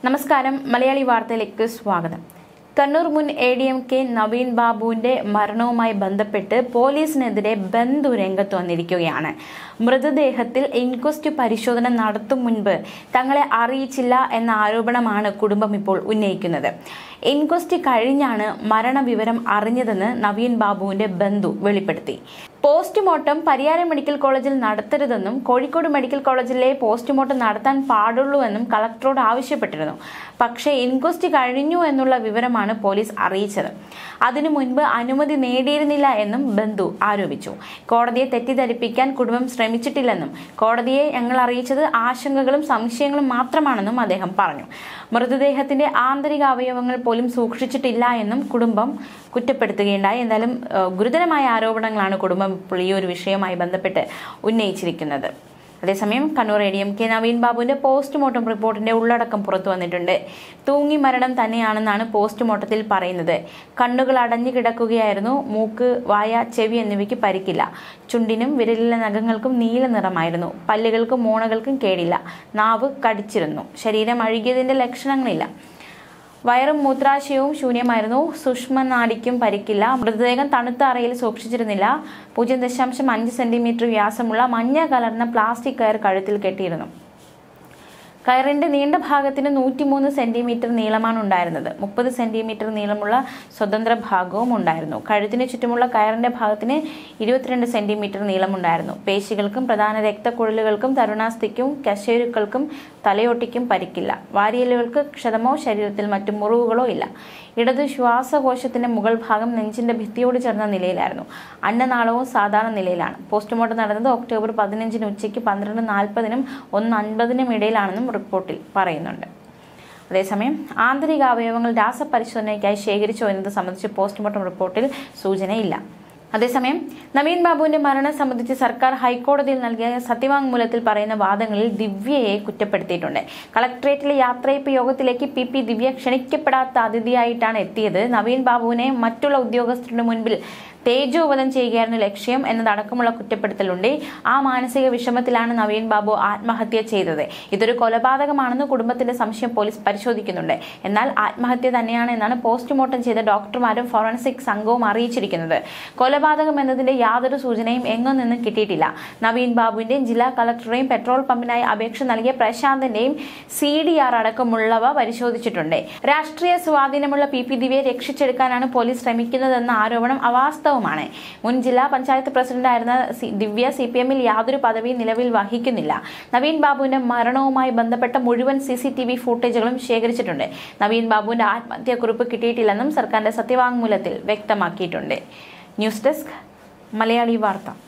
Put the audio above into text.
നമസ്കാരം മലയാളി വാർത്തയിലേക്ക് സ്വാഗതം. കണ്ണൂർ മുൻ ADMK നവീൻ ബാബുവിന്റെ മരണവുമായി ബന്ധപ്പെട്ട് പോലീസിനെതിരെ ബന്ധു രംഗത്ത് വന്നിരിക്കുകയാണ്. മൃതദേഹത്തിൽ ഇൻക്വസ്റ്റ് പരിശോധന നടത്തും മുൻപ് തങ്ങളെ അറിയിച്ചില്ല എന്ന ആരോപണമാണ് കുടുംബം ഇപ്പോൾ ഉന്നയിക്കുന്നത്. ഇൻക്വസ്റ്റ് കഴിഞ്ഞാണ് മരണവിവരം അറിഞ്ഞതെന്ന് നവീൻ ബാബുവിന്റെ ബന്ധു വെളിപ്പെടുത്തി. പോസ്റ്റ്മോർട്ടം പരിയാരം മെഡിക്കൽ കോളേജിൽ നടത്തരുതെന്നും കോഴിക്കോട് മെഡിക്കൽ കോളേജിലെ പോസ്റ്റ്മോർട്ടം നടത്താൻ പാടുള്ളൂവെന്നും കളക്ടറോട് ആവശ്യപ്പെട്ടിരുന്നു. പക്ഷേ ഇൻക്വസ്റ്റ് കഴിഞ്ഞു എന്നുള്ള വിവരമാണ് പോലീസ് അറിയിച്ചത്. അതിനു മുൻപ് അനുമതി നേടിയിരുന്നില്ല എന്നും ബന്ധു ആരോപിച്ചു. കോടതിയെ തെറ്റിദ്ധരിപ്പിക്കാൻ കുടുംബം ശ്രമിച്ചിട്ടില്ലെന്നും കോടതിയെ ഞങ്ങൾ അറിയിച്ചത് ആശങ്കകളും സംശയങ്ങളും മാത്രമാണെന്നും അദ്ദേഹം പറഞ്ഞു. മൃതദേഹത്തിന്റെ ആന്തരിക അവയവങ്ങൾ പോലും സൂക്ഷിച്ചിട്ടില്ല എന്നും കുടുംബം കുറ്റപ്പെടുത്തുകയുണ്ടായി. എന്തായാലും ഗുരുതരമായ ആരോപണങ്ങളാണ് കുടുംബം ഇപ്പോൾ ഈ ഒരു വിഷയവുമായി ബന്ധപ്പെട്ട് ഉന്നയിച്ചിരിക്കുന്നത്. അതേസമയം കണ്ണൂർ ADMK നവീൻ ബാബുവിന്റെ പോസ്റ്റ്മോർട്ടം റിപ്പോർട്ടിന്റെ ഉള്ളടക്കം പുറത്തു വന്നിട്ടുണ്ട്. തൂങ്ങി മരണം തന്നെയാണെന്നാണ് പോസ്റ്റ്മോർട്ടത്തിൽ പറയുന്നത്. കണ്ണുകൾ അടഞ്ഞു കിടക്കുകയായിരുന്നു. മൂക്ക്, വായ, ചെവി എന്നിവയ്ക്ക് പരിക്കില്ല. ചുണ്ടിനും വിരലിലെ നഖങ്ങൾക്കും നീല നിറമായിരുന്നു. പല്ലുകൾക്കും മോണകൾക്കും കേടില്ല. നാവ് കടിച്ചിരുന്നു. ശരീരം അഴുകിയതിന്റെ ലക്ഷണങ്ങളില്ല. വയറും മൂത്രാശയവും ശൂന്യമായിരുന്നു. സൂക്ഷ്മനാഡിക്കും പരിക്കില്ല. മൃതദേഹം തണുത്ത അറയിൽ സൂക്ഷിച്ചിരുന്നില്ല. 0.5 സെന്റിമീറ്റർ വ്യാസമുള്ള മഞ്ഞ കലർന്ന പ്ലാസ്റ്റിക് കയർ കഴുത്തിൽ കെട്ടിയിരുന്നു. കയറിന്റെ നീണ്ട ഭാഗത്തിന് 103 സെന്റിമീറ്റർ നീളമാണ് ഉണ്ടായിരുന്നത്. 30 സെന്റിമീറ്റർ നീളമുള്ള സ്വതന്ത്ര ഭാഗവും ഉണ്ടായിരുന്നു. കഴുത്തിന് ചുറ്റുമുള്ള കയറിന്റെ ഭാഗത്തിന് 22 സെന്റിമീറ്റർ നീളമുണ്ടായിരുന്നു. പേശികൾക്കും പ്രധാന രക്തക്കുഴലുകൾക്കും തരുണാസ്ഥിക്കും കശേരുക്കൾക്കും തലയോട്ടിക്കും പരിക്കില്ല. വാരിയലുകൾക്ക് ക്ഷതമോ ശരീരത്തിൽ മറ്റു മുറിവുകളോ ഇല്ല. ഇടത് ശ്വാസകോശത്തിന്റെ മുകൾ ഭാഗം നെഞ്ചിന്റെ ഭിത്തിയോട് ചേർന്ന നിലയിലായിരുന്നു. അന്നനാളവും സാധാരണ നിലയിലാണ്. പോസ്റ്റ്മോർട്ടം നടന്നത് ഒക്ടോബർ 15 ഉച്ചയ്ക്ക് 12:40 1:50 ഇടയിലാണെന്നും റിപ്പോർട്ടിൽ പറയുന്നുണ്ട്. അതേസമയം ആന്തരിക അവയവങ്ങൾ രാസപരിശോധനയ്ക്കായി ശേഖരിച്ചോ എന്നത് സംബന്ധിച്ച് പോസ്റ്റ്മോർട്ടം റിപ്പോർട്ടിൽ സൂചനയില്ല. അതേസമയം നവീൻ ബാബുവിന്റെ മരണം സംബന്ധിച്ച് സർക്കാർ ഹൈക്കോടതിയിൽ നൽകിയ സത്യവാങ്മൂലത്തിൽ പറയുന്ന വാദങ്ങളിൽ ദിവ്യയെ കുറ്റപ്പെടുത്തിയിട്ടുണ്ട്. കളക്ടറേറ്റിലെ യാത്രയപ്പ് യോഗത്തിലേക്ക് PP ദിവ്യ ക്ഷണിക്കപ്പെടാത്ത അതിഥിയായിട്ടാണ് എത്തിയത്. നവീൻ ബാബുവിനെ മറ്റുള്ള ഉദ്യോഗസ്ഥരുടെ മുൻപിൽ തേജോവധം ചെയ്യുകയായിരുന്നു ലക്ഷ്യം എന്നതടക്കമുള്ള കുറ്റപ്പെടുത്തലുണ്ട്. ആ മാനസിക വിഷമത്തിലാണ് നവീൻ ബാബു ആത്മഹത്യ ചെയ്തത്. ഇതൊരു കൊലപാതകമാണെന്ന് കുടുംബത്തിന്റെ സംശയം പോലീസ് പരിശോധിക്കുന്നുണ്ട്. എന്നാൽ ആത്മഹത്യ തന്നെയാണ് എന്നാണ് പോസ്റ്റ്മോർട്ടം ചെയ്ത ഡോക്ടർമാരും ഫോറൻസിക് സംഘവും അറിയിച്ചിരിക്കുന്നത്. കൊലപാതകം എന്നതിന്റെ യാതൊരു സൂചനയും എങ്ങും നിന്നും കിട്ടിയിട്ടില്ല. നവീൻ ബാബുവിന്റെയും ജില്ലാ കളക്ടറുടെയും പെട്രോൾ പമ്പിനായി അപേക്ഷ നൽകിയ പ്രശാന്തിന്റെയും CDR അടക്കമുള്ളവ പരിശോധിച്ചിട്ടുണ്ട്. രാഷ്ട്രീയ സ്വാധീനമുള്ള PP ദിവ്യയെ രക്ഷിച്ചെടുക്കാനാണ് പോലീസ് ശ്രമിക്കുന്നതെന്ന ആരോപണം അവാസ്തവമാണ്. മുൻ ജില്ലാ പഞ്ചായത്ത് പ്രസിഡന്റായിരുന്ന ദിവ്യ CPM-ൽ യാതൊരു പദവിയും നിലവിൽ വഹിക്കുന്നില്ല. നവീൻ ബാബുവിന്റെ മരണവുമായി ബന്ധപ്പെട്ട മുഴുവൻ CCTV ഫുട്ടേജുകളും ശേഖരിച്ചിട്ടുണ്ട്. നവീൻ ബാബുവിന്റെ ആത്മഹത്യാക്കുറിപ്പ് കിട്ടിയിട്ടില്ലെന്നും സർക്കാരിന്റെ സത്യവാങ്മൂലത്തിൽ വ്യക്തമാക്കിയിട്ടുണ്ട്. ന്യൂസ് ഡെസ്ക് മലയാളി വാർത്ത.